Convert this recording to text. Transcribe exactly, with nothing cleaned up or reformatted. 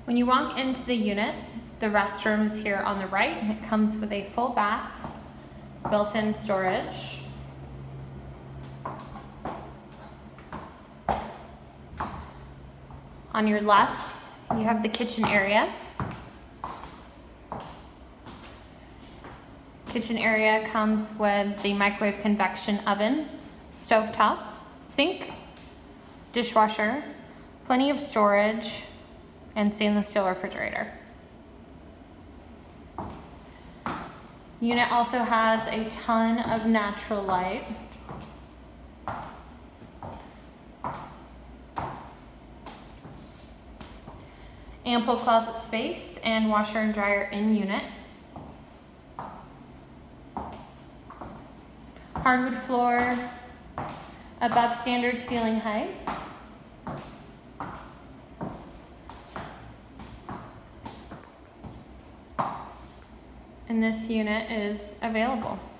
When you walk into the unit, the restroom is here on the right, and it comes with a full bath, built-in storage. On your left, you have the kitchen area. Kitchen area comes with the microwave convection oven, stovetop, sink, dishwasher, plenty of storage, and stainless steel refrigerator. Unit also has a ton of natural light. Ample closet space and washer and dryer in unit. Hardwood floor, above standard ceiling height. And this unit is available.